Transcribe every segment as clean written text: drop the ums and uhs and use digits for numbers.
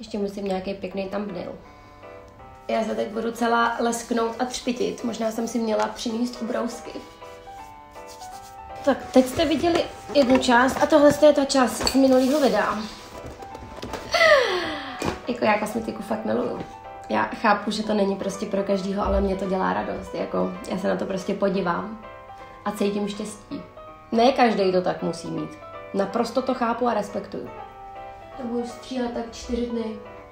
Ještě musím nějaký pěkný thumbnail. Já se teď budu celá lesknout a třpitit. Možná jsem si měla přinést ubrousky. Tak, teď jste viděli jednu část a tohle je ta část z minulého videa. Jako já kosmetiku fakt miluju. Já chápu, že to není prostě pro každýho, ale mě to dělá radost. Jako, já se na to prostě podívám a cítím štěstí. Ne každý to tak musí mít. Naprosto to chápu a respektuju. To budu stříhat tak 4 dny.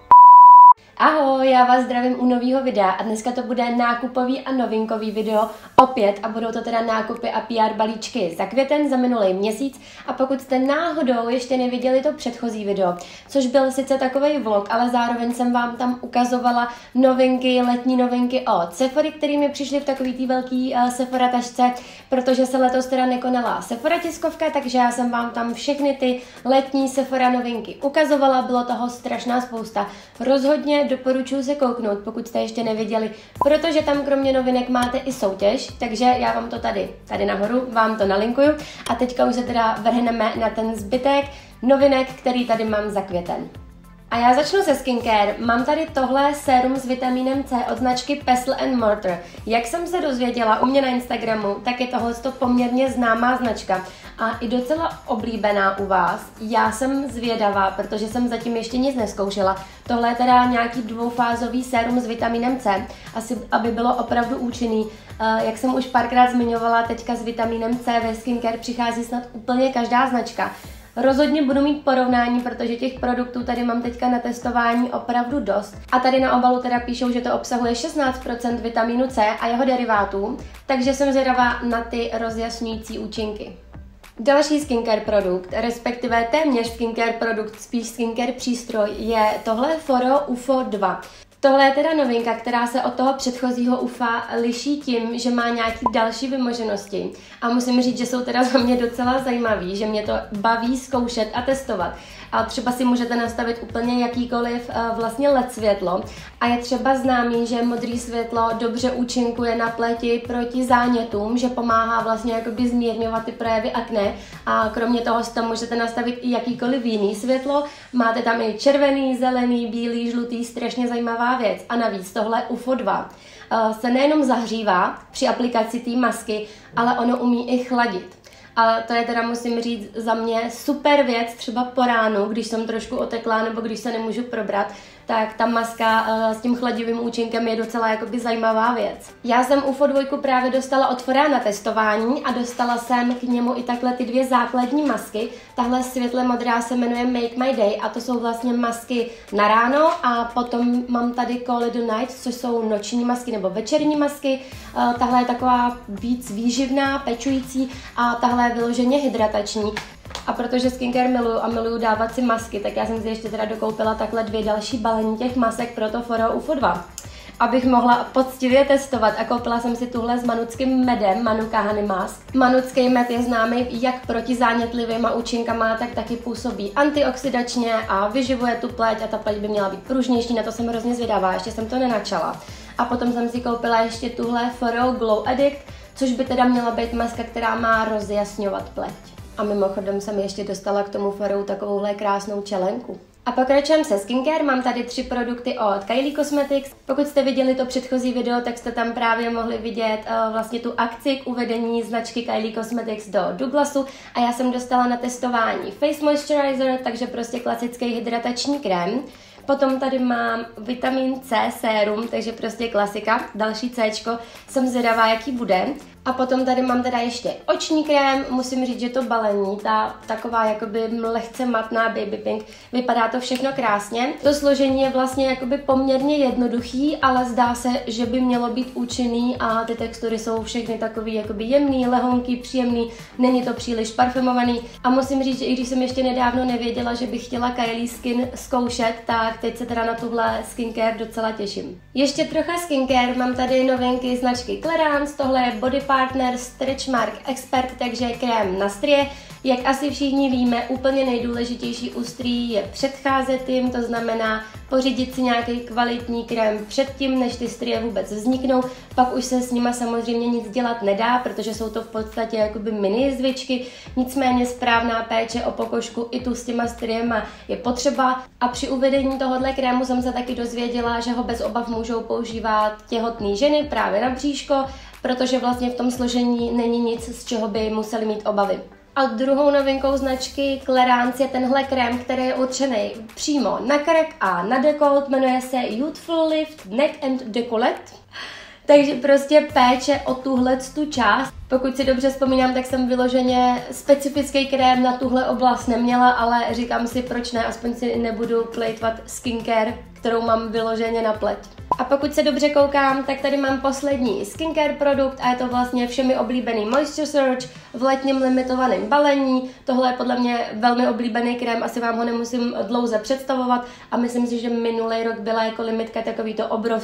Ahoj, já vás zdravím u nového videa a dneska to bude nákupový a novinkový video opět a budou to teda nákupy a PR balíčky za květen, za minulý měsíc a pokud jste náhodou ještě neviděli to předchozí video, což byl sice takovej vlog, ale zároveň jsem vám tam ukazovala novinky, letní novinky od Sephory, které mi přišly v takový té velký Sephora tašce, protože se letos teda nekonala Sephora tiskovka, takže já jsem vám tam všechny ty letní Sephora novinky ukazovala, bylo toho strašná spousta. Rozhodně doporučuji se kouknout, pokud jste ještě neviděli, protože tam kromě novinek máte i soutěž, takže já vám to tady nahoru vám to nalinkuju a teďka už se teda vrhneme na ten zbytek novinek, který tady mám za květen. A já začnu se skincare. Mám tady tohle sérum s vitamínem C od značky Pestle & Mortar. Jak jsem se dozvěděla u mě na Instagramu, tak je tohle poměrně známá značka a i docela oblíbená u vás. Já jsem zvědavá, protože jsem zatím ještě nic neskoušela. Tohle je teda nějaký dvoufázový sérum s vitamínem C, asi aby bylo opravdu účinný. Jak jsem už párkrát zmiňovala, teďka s vitamínem C ve skincare přichází snad úplně každá značka. Rozhodně budu mít porovnání, protože těch produktů tady mám teďka na testování opravdu dost. A tady na obalu teda píšou, že to obsahuje 16% vitamínu C a jeho derivátů, takže jsem zvědavá na ty rozjasňující účinky. Další skincare produkt, respektive téměř skincare produkt, spíš skincare přístroj, je tohle Foro UFO 2. Tohle je teda novinka, která se od toho předchozího UFA liší tím, že má nějaký další vymoženosti. A musím říct, že jsou teda za mě docela zajímavý, že mě to baví zkoušet a testovat. A třeba si můžete nastavit úplně jakýkoliv vlastně LED světlo. A je třeba známý, že modrý světlo dobře účinkuje na pleti proti zánětům, že pomáhá vlastně jakoby zmírňovat ty projevy akné. A kromě toho si tam můžete nastavit i jakýkoliv jiný světlo. Máte tam i červený, zelený, bílý, žlutý, strašně zajímavá věc. A navíc tohle UFO 2 se nejenom zahřívá při aplikaci té masky, ale ono umí i chladit. A to je teda, musím říct, za mě super věc, třeba po ránu, když jsem trošku oteklá nebo když se nemůžu probrat, tak ta maska s tím chladivým účinkem je docela jakoby zajímavá věc. Já jsem UFO 2 právě dostala od Fora na testování a dostala jsem k němu i takhle ty 2 základní masky. Tahle světle modrá se jmenuje Make My Day a to jsou vlastně masky na ráno a potom mám tady Call It a Night, což jsou noční masky nebo večerní masky. Tahle je taková víc výživná, pečující a tahle je vyloženě hydratační. A protože skincare miluju a miluju dávat si masky, tak já jsem si ještě teda dokoupila takhle 2 další balení těch masek pro to Foro UFO 2. Abych mohla poctivě testovat a koupila jsem si tuhle s manuckým medem, Manuka Honey Mask. Manucký med je známý jak proti zánětlivýma účinkama, tak taky působí antioxidačně a vyživuje tu pleť a ta pleť by měla být pružnější, na to jsem hrozně zvědavá, ještě jsem to nenačala. A potom jsem si koupila ještě tuhle Foro Glow Addict, což by teda měla být maska, která má rozjasňovat pleť. A mimochodem jsem ještě dostala k tomu Forou takovouhle krásnou čelenku. A pokračujeme se skincare, mám tady 3 produkty od Kylie Cosmetics. Pokud jste viděli to předchozí video, tak jste tam právě mohli vidět vlastně tu akci k uvedení značky Kylie Cosmetics do Douglasu a já jsem dostala na testování Face Moisturizer, takže prostě klasický hydratační krém. Potom tady mám vitamin C sérum, takže prostě klasika, další Cčko, jsem zvědavá, jaký bude. A potom tady mám teda ještě oční krém, musím říct, že to balení, ta taková jakoby lehce matná baby pink, vypadá to všechno krásně. To složení je vlastně jakoby poměrně jednoduchý, ale zdá se, že by mělo být účinný a ty textury jsou všechny takový jakoby jemný, lehonký, příjemný, není to příliš parfumovaný. A musím říct, že i když jsem ještě nedávno nevěděla, že bych chtěla Kylie Skin zkoušet, tak teď se teda na tuhle skincare docela těším. Ještě trocha skincare, mám tady novinky značky Clarins, tohle je Body Pie Partner Stretch Mark Expert, takže krém na strie. Jak asi všichni víme, úplně nejdůležitější u strií je předcházet jim, to znamená pořídit si nějaký kvalitní krém předtím, než ty strie vůbec vzniknou. Pak už se s nima samozřejmě nic dělat nedá, protože jsou to v podstatě jakoby mini jizvičky, nicméně správná péče o pokožku i tu s těma striema je potřeba. A při uvedení tohohle krému jsem se taky dozvěděla, že ho bez obav můžou používat těhotné ženy právě na bříško, protože vlastně v tom složení není nic, z čeho by museli mít obavy. A druhou novinkou značky Clarins je tenhle krém, který je určený přímo na krk a na dekolt, jmenuje se Youthful Lift Neck and Decollet. Takže prostě péče o tu část. Pokud si dobře vzpomínám, tak jsem vyloženě specifický krém na tuhle oblast neměla, ale říkám si, proč ne, aspoň si nebudu plejtvat skincare, kterou mám vyloženě na pleť. A pokud se dobře koukám, tak tady mám poslední skincare produkt a je to vlastně všemi oblíbený Moisture Surge v letním limitovaném balení. Tohle je podle mě velmi oblíbený krém, asi vám ho nemusím dlouze představovat a myslím si, že minulý rok byla jako limitka takovýto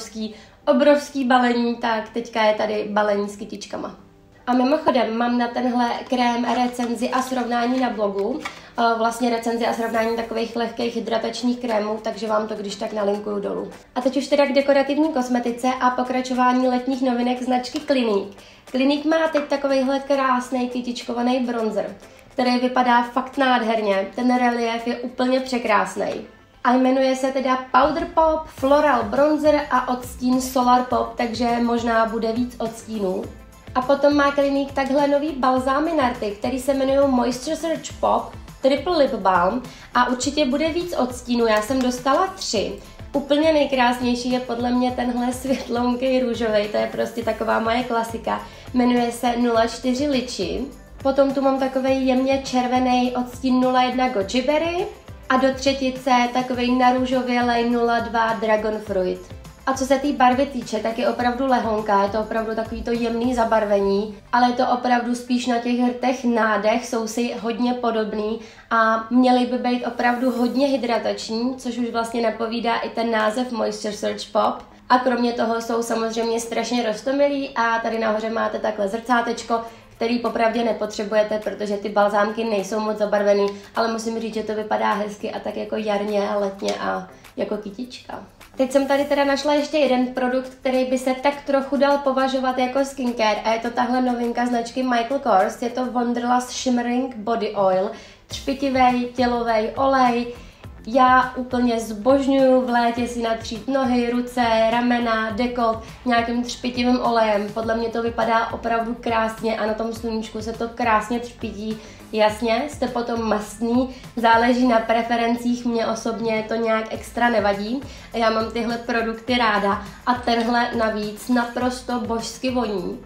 obrovský balení, tak teďka je tady balení s kytičkama. A mimochodem mám na tenhle krém recenzi a srovnání na blogu, vlastně recenzi a srovnání takových lehkých hydratačních krémů, takže vám to když tak nalinkuju dolů. A teď už teda k dekorativní kosmetice a pokračování letních novinek značky Clinique. Clinique má teď takovejhle krásný kytičkovaný bronzer, který vypadá fakt nádherně, ten relief je úplně překrásný. A jmenuje se teda Powder Pop Floral Bronzer a odstín Solar Pop, takže možná bude víc odstínů. A potom má Clinique takhle nový balzámy na rty, který se jmenují Moisture Surge Pop Triple Lip Balm a určitě bude víc odstínů, já jsem dostala 3. Úplně nejkrásnější je podle mě tenhle světlounký růžový, to je prostě taková moje klasika. Jmenuje se 04 Lychee. Potom tu mám takovej jemně červený odstín 01 Goji Berry a do třetice takovej narůžovělej 02 Dragon Fruit. A co se té barvy týče, tak je opravdu lehonká, je to opravdu takový to jemný zabarvení, ale je to opravdu spíš na těch rtech nádech, jsou si hodně podobný a měly by být opravdu hodně hydratační, což už vlastně napovídá i ten název Moisture Surge Pop. A kromě toho jsou samozřejmě strašně roztomilý a tady nahoře máte takhle zrcátečko, který popravdě nepotřebujete, protože ty balzámky nejsou moc zabarvený, ale musím říct, že to vypadá hezky a tak jako jarně a letně a jako kytička. Teď jsem tady teda našla ještě jeden produkt, který by se tak trochu dal považovat jako skincare a je to tahle novinka značky Michael Kors, je to Wonderlust Shimmering Body Oil, třpitivý tělový olej. Já úplně zbožňuju v létě si natřít nohy, ruce, ramena, dekolt nějakým třpitivým olejem. Podle mě to vypadá opravdu krásně a na tom sluníčku se to krásně třpití. Jasně, jste potom mastný, záleží na preferencích, mě osobně to nějak extra nevadí. Já mám tyhle produkty ráda a tenhle navíc naprosto božsky voní.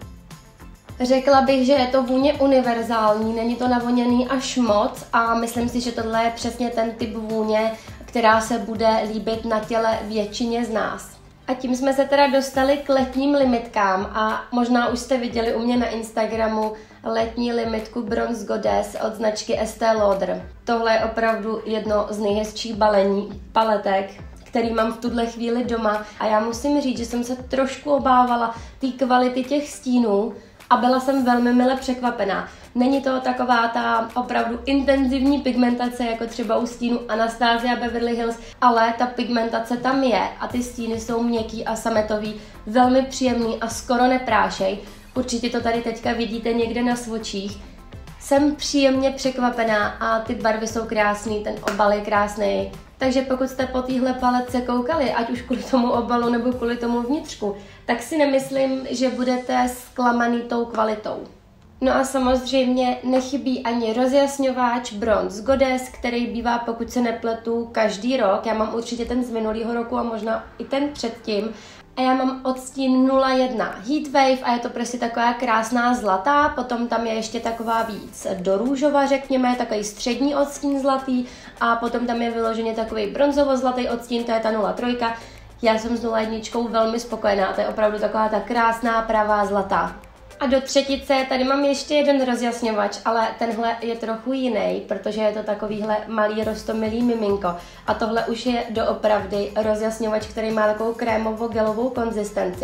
Řekla bych, že je to vůně univerzální, není to navoněný až moc a myslím si, že tohle je přesně ten typ vůně, která se bude líbit na těle většině z nás. A tím jsme se teda dostali k letním limitkám a možná už jste viděli u mě na Instagramu letní limitku Bronze Goddess od značky Estée Lauder. Tohle je opravdu jedno z nejhezčích balení, paletek, který mám v tuhle chvíli doma a já musím říct, že jsem se trošku obávala té kvality těch stínů, a byla jsem velmi mile překvapená. Není to taková ta opravdu intenzivní pigmentace, jako třeba u stínu Anastasia Beverly Hills, ale ta pigmentace tam je a ty stíny jsou měkký a sametový, velmi příjemný a skoro neprášej. Určitě to tady teďka vidíte někde na svočích. Jsem příjemně překvapená a ty barvy jsou krásný, ten obal je krásný. Takže pokud jste po téhle paletce koukali, ať už kvůli tomu obalu nebo kvůli tomu vnitřku, tak si nemyslím, že budete zklamaný tou kvalitou. No a samozřejmě nechybí ani rozjasňováč Bronze Goddess, který bývá, pokud se nepletu, každý rok. Já mám určitě ten z minulého roku a možná i ten předtím. A já mám odstín 01 Heatwave a je to prostě taková krásná zlatá, potom tam je ještě taková víc do růžova, řekněme, takový střední odstín zlatý a potom tam je vyloženě takový bronzovo-zlatý odstín, to je ta 03. Já jsem s 01 velmi spokojená, to je opravdu taková ta krásná pravá zlatá. A do třetice tady mám ještě jeden rozjasňovač, ale tenhle je trochu jiný, protože je to takovýhle malý roztomilý miminko. A tohle už je doopravdy rozjasňovač, který má takovou krémovo-gelovou konzistenci.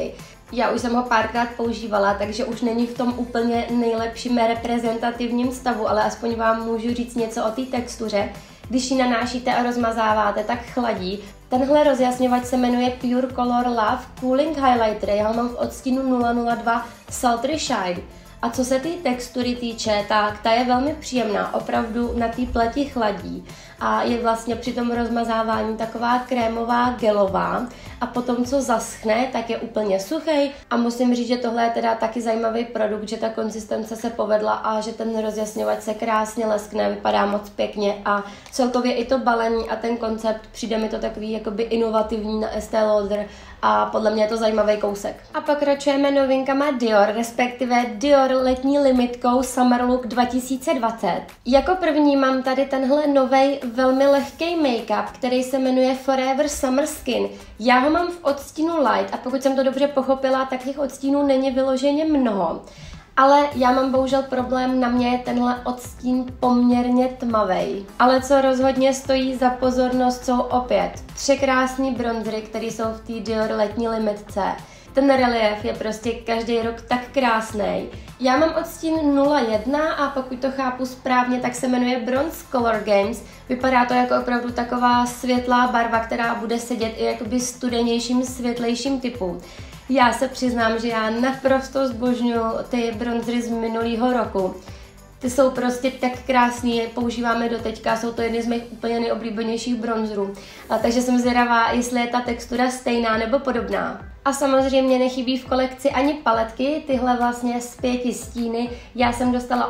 Já už jsem ho párkrát používala, takže už není v tom úplně nejlepším reprezentativním stavu, ale aspoň vám můžu říct něco o té textuře. Když ji nanášíte a rozmazáváte, tak chladí. Tenhle rozjasňovač se jmenuje Pure Color Love Cooling Highlighter. Já ho mám v odstínu 002 Sultry Shine. A co se té textury týče, tak ta je velmi příjemná, opravdu na té pleti chladí a je vlastně při tom rozmazávání taková krémová, gelová a potom, co zaschne, tak je úplně suchý a musím říct, že tohle je teda taky zajímavý produkt, že ta konzistence se povedla a že ten rozjasňovač se krásně leskne, vypadá moc pěkně a celkově i to balení a ten koncept, přijde mi to takový jakoby inovativní na Estée Lauder a podle mě je to zajímavý kousek. A pokračujeme novinkama Dior, respektive Dior letní limitkou Summer Look 2020. Jako první mám tady tenhle novej velmi lehký make-up, který se jmenuje Forever Summer Skin. Já ho mám v odstínu light a pokud jsem to dobře pochopila, tak těch odstínů není vyloženě mnoho. Ale já mám bohužel problém, na mě je tenhle odstín poměrně tmavej. Ale co rozhodně stojí za pozornost, jsou opět 3 krásný bronzery, které jsou v té Dior letní limitce. Ten relief je prostě každý rok tak krásný. Já mám odstín 01 a pokud to chápu správně, tak se jmenuje Bronze Color Games. Vypadá to jako opravdu taková světlá barva, která bude sedět i jakoby studenějším, světlejším typu. Já se přiznám, že já naprosto zbožňuji ty bronzery z minulého roku. Ty jsou prostě tak krásný, používáme do teďka, jsou to jedny z mých úplně nejoblíbenějších bronzerů. Takže jsem zvědavá, jestli je ta textura stejná nebo podobná. A samozřejmě nechybí v kolekci ani paletky, tyhle vlastně z 5 stíny. Já jsem dostala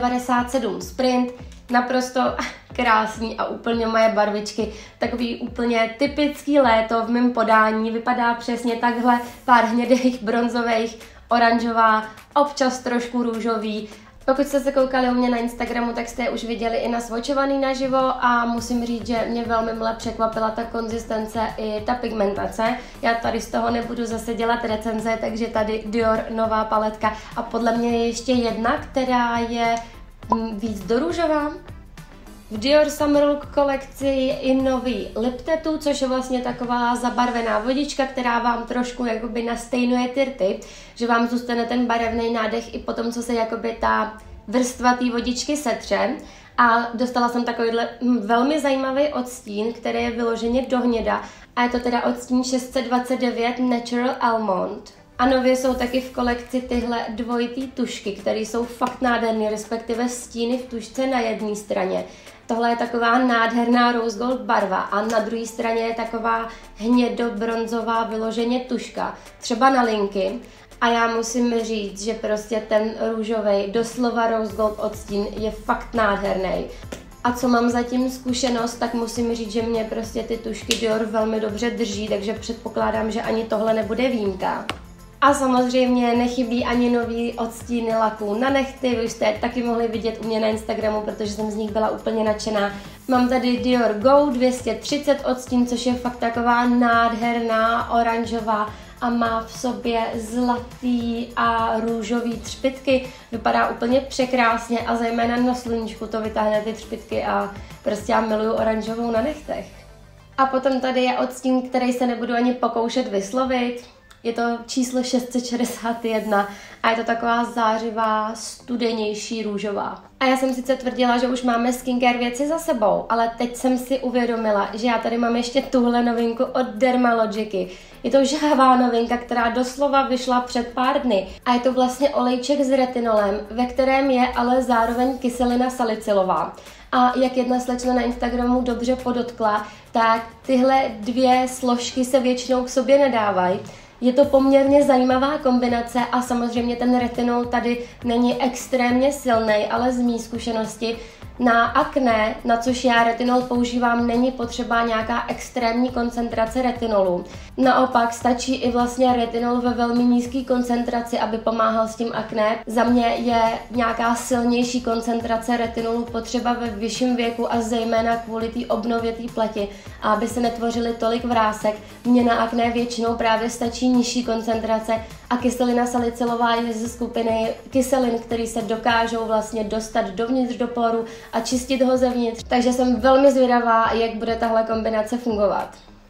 897 Sprint, naprosto krásný a úplně moje barvičky. Takový úplně typický léto v mém podání, vypadá přesně takhle, pár hnědých, bronzových, oranžová, občas trošku růžový. Pokud jste se koukali u mě na Instagramu, tak jste je už viděli i nasvočovaný naživo a musím říct, že mě velmi mile překvapila ta konzistence i ta pigmentace. Já tady z toho nebudu zase dělat recenze, takže tady Dior nová paletka a podle mě je ještě jedna, která je víc do růžová. V Dior Summer Look kolekci je i nový Lip Tattoo, což je vlastně taková zabarvená vodička, která vám trošku jakoby nastejnuje ty rty, že vám zůstane ten barevný nádech i potom, co se jakoby ta vrstva té vodičky setře. A dostala jsem takovýhle velmi zajímavý odstín, který je vyloženě do hněda a je to teda odstín 629 Natural Almond. A nově jsou taky v kolekci tyhle dvojitý tušky, které jsou fakt nádherné, respektive stíny v tušce na jedné straně. Tohle je taková nádherná rose gold barva a na druhé straně je taková hnědo-bronzová vyloženě tuška, třeba na linky. A já musím říct, že prostě ten růžový, doslova rose gold odstín je fakt nádherný. A co mám zatím zkušenost, tak musím říct, že mě prostě ty tušky Dior velmi dobře drží, takže předpokládám, že ani tohle nebude výjimka. A samozřejmě nechybí ani nový odstíny laků na nehty, vy jste je taky mohli vidět u mě na Instagramu, protože jsem z nich byla úplně nadšená. Mám tady Dior Go 230 odstín, což je fakt taková nádherná oranžová a má v sobě zlatý a růžový třpytky. Vypadá úplně překrásně a zejména na sluníčku to vytáhne ty třpytky a prostě já miluju oranžovou na nechtech. A potom tady je odstín, který se nebudu ani pokoušet vyslovit. Je to číslo 661 a je to taková zářivá, studenější růžová. A já jsem sice tvrdila, že už máme skincare věci za sebou, ale teď jsem si uvědomila, že já tady mám ještě tuhle novinku od Dermalogicy. Je to žhavá novinka, která doslova vyšla před pár dny a je to vlastně olejček s retinolem, ve kterém je ale zároveň kyselina salicylová. A jak jedna slečna na Instagramu dobře podotkla, tak tyhle dvě složky se většinou k sobě nedávají. Je to poměrně zajímavá kombinace a samozřejmě ten retinol tady není extrémně silný, ale z mý zkušenosti na akné, na což já retinol používám, není potřeba nějaká extrémní koncentrace retinolu. Naopak stačí i vlastně retinol ve velmi nízké koncentraci, aby pomáhal s tím akné. Za mě je nějaká silnější koncentrace retinolu potřeba ve vyšším věku a zejména kvůli té obnově té pleti, a aby se netvořily tolik vrásek. Mně na akné většinou právě stačí nižší koncentrace a kyselina salicylová je ze skupiny kyselin, které se dokážou vlastně dostat dovnitř do poru a čistit ho zevnitř. Takže jsem velmi zvědavá, jak bude tahle kombinace fungovat.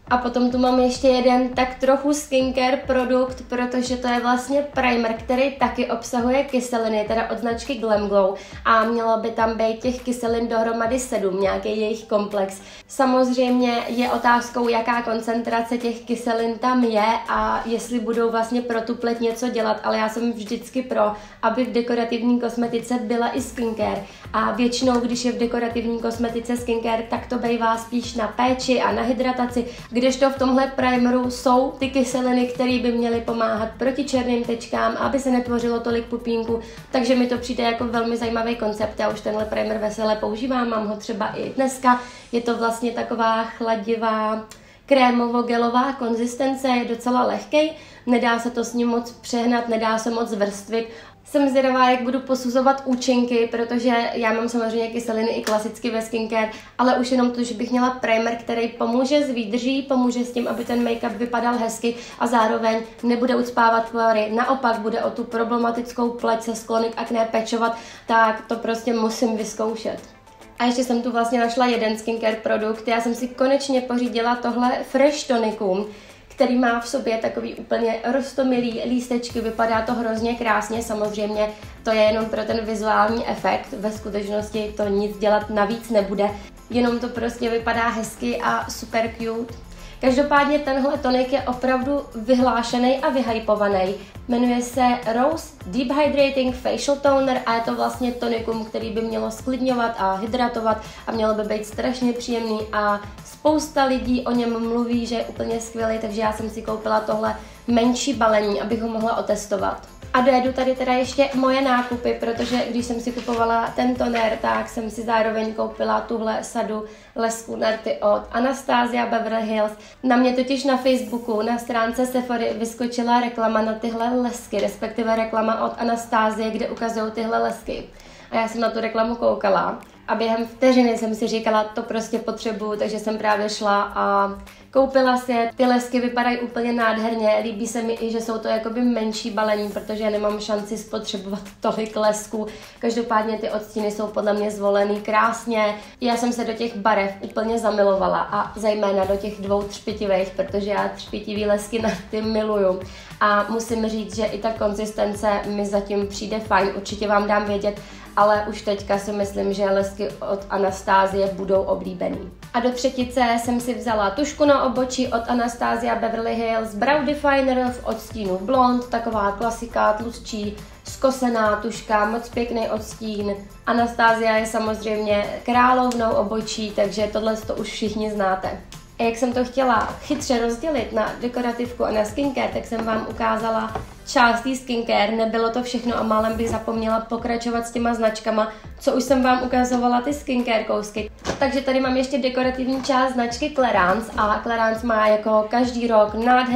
A potom tu mám ještě jeden tak trochu skincare produkt, protože to je vlastně primer, který taky obsahuje kyseliny, teda od značky Glam Glow, a mělo by tam být těch kyselin dohromady 7, nějaký jejich komplex. Samozřejmě je otázkou, jaká koncentrace těch kyselin tam je a jestli budou vlastně pro tu pleť něco dělat, ale já jsem vždycky pro, aby v dekorativní kosmetice byla i skincare. A většinou, když je v dekorativní kosmetice skincare, tak to bývá spíš na péči a na hydrataci, kdežto v tomhle primeru jsou ty kyseliny, které by měly pomáhat proti černým tečkám, aby se netvořilo tolik pupínků, takže mi to přijde jako velmi zajímavý koncept. Já už tenhle primer vesele používám, mám ho třeba i dneska. Je to vlastně taková chladivá krémovo-gelová konzistence, je docela lehkej, nedá se to s ním moc přehnat, nedá se moc vrstvit. Jsem zvědavá, jak budu posuzovat účinky, protože já mám samozřejmě kyseliny i klasicky ve skincare, ale už jenom to, že bych měla primer, který pomůže s výdrží, pomůže s tím, aby ten make-up vypadal hezky a zároveň nebude ucpávat pory, naopak bude o tu problematickou pleť se sklony k akné pečovat, tak to prostě musím vyzkoušet. A ještě jsem tu vlastně našla jeden skincare produkt, já jsem si konečně pořídila tohle Fresh Tonicum, který má v sobě takový úplně roztomilý lístečky, vypadá to hrozně krásně, samozřejmě to je jenom pro ten vizuální efekt, ve skutečnosti to nic dělat navíc nebude, jenom to prostě vypadá hezky a super cute. Každopádně tenhle tonik je opravdu vyhlášený a vyhypovaný. Jmenuje se Rose Deep Hydrating Facial Toner a je to vlastně tonikum, který by mělo sklidňovat a hydratovat a mělo by být strašně příjemný a spousta lidí o něm mluví, že je úplně skvělý, takže já jsem si koupila tohle menší balení, abych ho mohla otestovat. A dojedu tady teda ještě moje nákupy, protože když jsem si kupovala ten toner, tak jsem si zároveň koupila tuhle sadu lesků na rty od Anastasia Beverly Hills. Na mě totiž na Facebooku, na stránce Sephory vyskočila reklama na tyhle lesky, respektive reklama od Anastasie, kde ukazují tyhle lesky. A já jsem na tu reklamu koukala a během vteřiny jsem si říkala, to prostě potřebuju, takže jsem právě šla a koupila si je. Ty lesky vypadají úplně nádherně, líbí se mi i, že jsou to jakoby menší balení, protože nemám šanci spotřebovat tolik lesků. Každopádně ty odstíny jsou podle mě zvolený krásně. Já jsem se do těch barev úplně zamilovala a zejména do těch dvou třpitivých, protože já třpitivý lesky na ty miluju. A musím říct, že i ta konzistence mi zatím přijde fajn, určitě vám dám vědět, ale už teďka si myslím, že lesky od Anastasie budou oblíbený. A do třetice jsem si vzala tušku na obočí od Anastasia Beverly Hills Brow Definer v odstínu blond, taková klasika, tlustší, zkosená tuška, moc pěkný odstín. Anastasia je samozřejmě královnou obočí, takže tohle to už všichni znáte. A jak jsem to chtěla chytře rozdělit na dekorativku a na skincare, tak jsem vám ukázala část tý skincare, nebylo to všechno a málem bych zapomněla pokračovat s těma značkama, co už jsem vám ukazovala ty skincare kousky. Takže tady mám ještě dekorativní část značky Clarins a Clarins má jako každý rok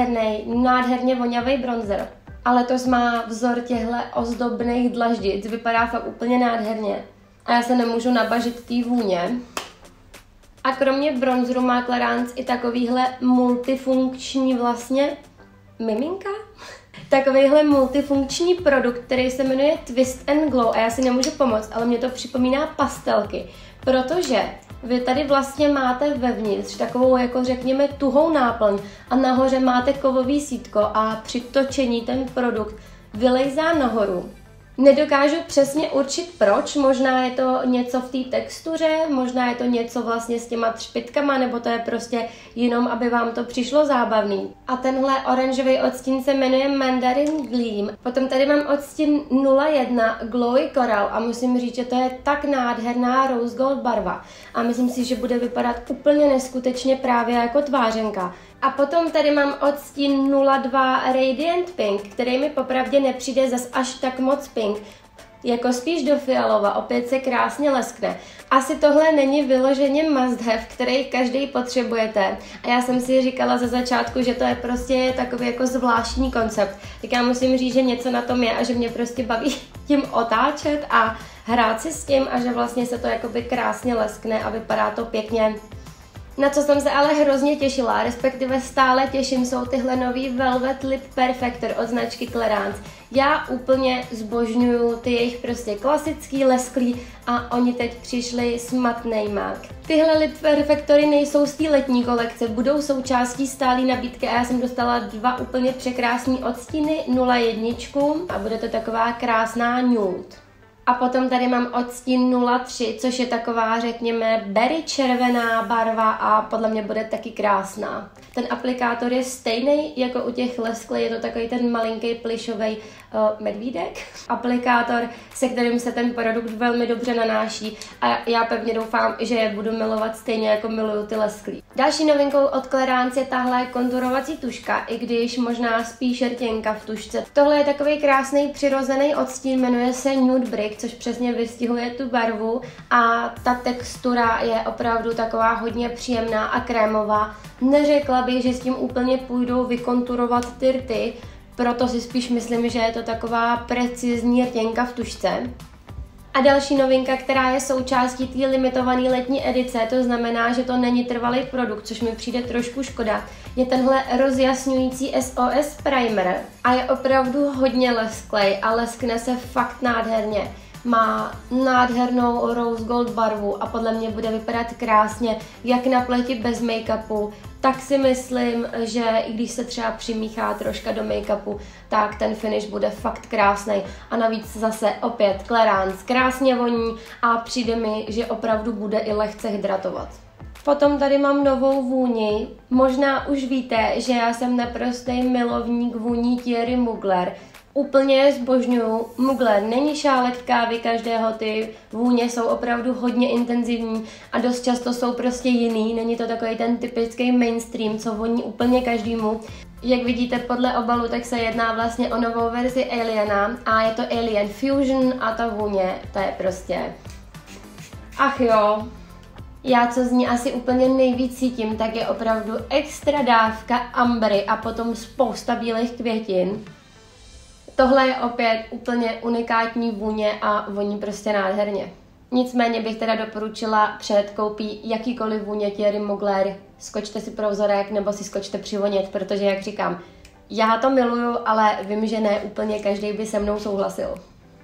nádherně vonavý bronzer. A letos má vzor těchto ozdobných dlaždic, vypadá fakt úplně nádherně. A já se nemůžu nabažit té vůně. A kromě bronzeru má Clarins i takovýhle multifunkční vlastně miminka? Takovýhle multifunkční produkt, který se jmenuje Twist and Glow a já si nemůžu pomoct, ale mě to připomíná pastelky, protože vy tady vlastně máte vevnitř takovou jako řekněme tuhou náplň a nahoře máte kovový sítko a při točení ten produkt vylejzá nahoru. Nedokážu přesně určit proč, možná je to něco v té textuře, možná je to něco vlastně s těma třpitkama, nebo to je prostě jenom, aby vám to přišlo zábavný. A tenhle oranžový odstín se jmenuje Mandarin Gleam. Potom tady mám odstín 01 Glowy Coral a musím říct, že to je tak nádherná rose gold barva. A myslím si, že bude vypadat úplně neskutečně právě jako tvářenka. A potom tady mám odstín 02 Radiant Pink, který mi popravdě nepřijde zas až tak moc pink, jako spíš do fialova, opět se krásně leskne. Asi tohle není vyloženě must have, který každý potřebujete. A já jsem si říkala ze začátku, že to je prostě takový jako zvláštní koncept. Tak já musím říct, že něco na tom je a že mě prostě baví tím otáčet a hrát si s tím a že vlastně se to jakoby krásně leskne a vypadá to pěkně. Na co jsem se ale hrozně těšila, respektive stále těším, jsou tyhle nový Velvet Lip Perfector od značky Clarins. Já úplně zbožňuju ty jejich prostě klasický, lesklý a oni teď přišli s matnejma. Tyhle Lip Perfectory nejsou z té letní kolekce, budou součástí stálé nabídky a já jsem dostala 2 úplně překrásný odstíny 01 a bude to taková krásná nude. A potom tady mám odstín 03, což je taková, řekněme, berry červená barva a podle mě bude taky krásná. Ten aplikátor je stejný jako u těch lesklých, je to takový ten malinký plišový medvídek. Aplikátor, se kterým se ten produkt velmi dobře nanáší a já pevně doufám, že je budu milovat stejně jako miluju ty lesklý. Další novinkou od Clarins je tahle konturovací tuška, i když možná spíš rtěnka v tušce. Tohle je takový krásný přirozený odstín, jmenuje se Nude Brick, což přesně vystihuje tu barvu a ta textura je opravdu taková hodně příjemná a krémová. Neřekla bych, že s tím úplně půjdou vykonturovat ty rty, proto si spíš myslím, že je to taková precizní rtěnka v tušce. A další novinka, která je součástí té limitované letní edice, to znamená, že to není trvalý produkt, což mi přijde trošku škoda, je tenhle rozjasňující SOS Primer a je opravdu hodně lesklej a leskne se fakt nádherně. Má nádhernou rose gold barvu a podle mě bude vypadat krásně jak na pleti bez make-upu, tak si myslím, že i když se třeba přimíchá troška do make-upu, tak ten finish bude fakt krásný. A navíc zase opět Clarins krásně voní a přijde mi, že opravdu bude i lehce hydratovat. Potom tady mám novou vůni. Možná už víte, že já jsem naprostý milovník vůní Thierry Mugler. Úplně je zbožňuju. Mugler není šálek kávy každého, ty vůně jsou opravdu hodně intenzivní a dost často jsou prostě jiný. Není to takový ten typický mainstream, co voní úplně každému. Jak vidíte podle obalu, tak se jedná vlastně o novou verzi Aliena a je to Alien Fusion a ta vůně, to je prostě... Ach jo. Já, co z ní asi úplně nejvíc cítím, tak je opravdu extra dávka ambry a potom spousta bílých květin. Tohle je opět úplně unikátní vůně a voní prostě nádherně. Nicméně bych teda doporučila před koupí jakýkoliv vůně Thierry Mugler, skočte si pro vzorek nebo si skočte přivonět, protože jak říkám, já to miluju, ale vím, že ne úplně každý by se mnou souhlasil.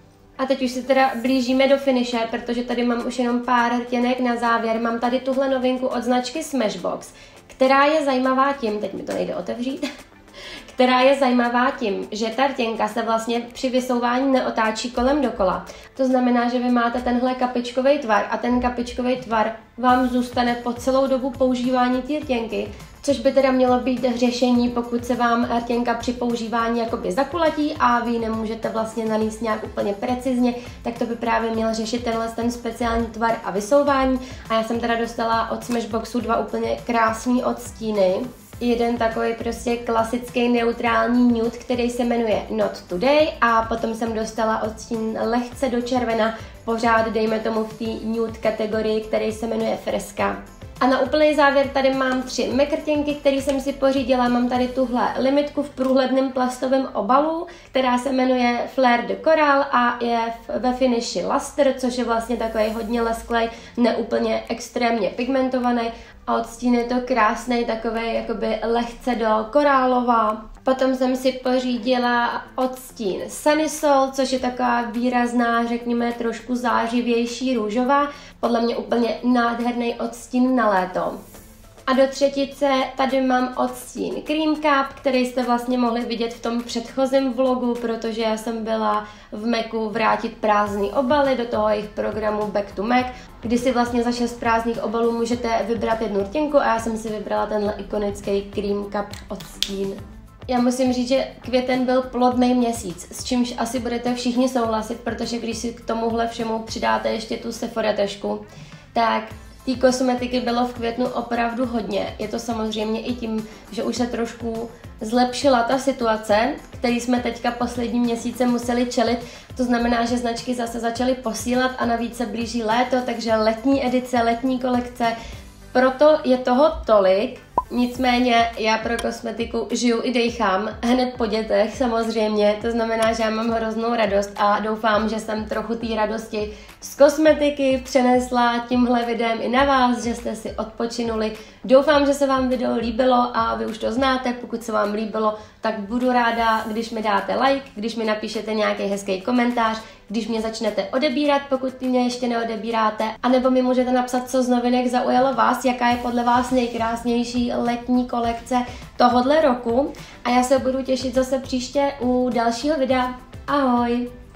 A teď už se teda blížíme do finiše, protože tady mám už jenom pár rtěnek na závěr. Mám tady tuhle novinku od značky Smashbox, která je zajímavá tím, teď mi to nejde otevřít, která je zajímavá tím, že ta rtěnka se vlastně při vysouvání neotáčí kolem dokola. To znamená, že vy máte tenhle kapičkový tvar a ten kapičkový tvar vám zůstane po celou dobu používání té rtěnky, což by teda mělo být řešení, pokud se vám rtěnka při používání jakoby zakulatí a vy ji nemůžete vlastně nanést nějak úplně precizně, tak to by právě měl řešit ten speciální tvar a vysouvání. A já jsem teda dostala od Smashboxu 2 úplně krásný odstíny. Jeden takový prostě klasický neutrální nude, který se jmenuje Not Today a potom jsem dostala odstín lehce do červena, pořád dejme tomu v té nude kategorii, který se jmenuje Freska. A na úplný závěr tady mám 3 mekrtěnky, které jsem si pořídila. Mám tady tuhle limitku v průhledném plastovém obalu, která se jmenuje Fleur de Coral a je ve finiši Luster, což je vlastně takový hodně lesklej, neúplně extrémně pigmentovaný. A odstín je to krásný, takový jakoby lehce do korálova. Potom jsem si pořídila odstín Sunny Soul, což je taková výrazná, řekněme, trošku zářivější růžová. Podle mě úplně nádherný odstín na léto. A do třetice tady mám odstín Cream Cup, který jste vlastně mohli vidět v tom předchozím vlogu, protože já jsem byla v Macu vrátit prázdný obaly do toho jejich programu Back to Mac, kdy si vlastně za 6 prázdných obalů můžete vybrat jednu rtěnku a já jsem si vybrala tenhle ikonický Cream Cup odstín. Já musím říct, že květen byl plodný měsíc, s čímž asi budete všichni souhlasit, protože když si k tomuhle všemu přidáte ještě tu Sephora tašku, tak té kosmetiky bylo v květnu opravdu hodně. Je to samozřejmě i tím, že už se trošku zlepšila ta situace, který jsme teďka poslední měsíce museli čelit. To znamená, že značky zase začaly posílat a navíc se blíží léto, takže letní edice, letní kolekce. Proto je toho tolik. Nicméně já pro kosmetiku žiju i dejchám, hned po dětech samozřejmě, to znamená, že já mám hroznou radost a doufám, že jsem trochu té radosti z kosmetiky přenesla tímhle videem i na vás, že jste si odpočinuli. Doufám, že se vám video líbilo a vy už to znáte. Pokud se vám líbilo, tak budu ráda, když mi dáte like, když mi napíšete nějaký hezký komentář, když mě začnete odebírat, pokud mě ještě neodebíráte, anebo mi můžete napsat, co z novinek zaujalo vás, jaká je podle vás nejkrásnější letní kolekce tohodle roku. A já se budu těšit zase příště u dalšího videa. Ahoj!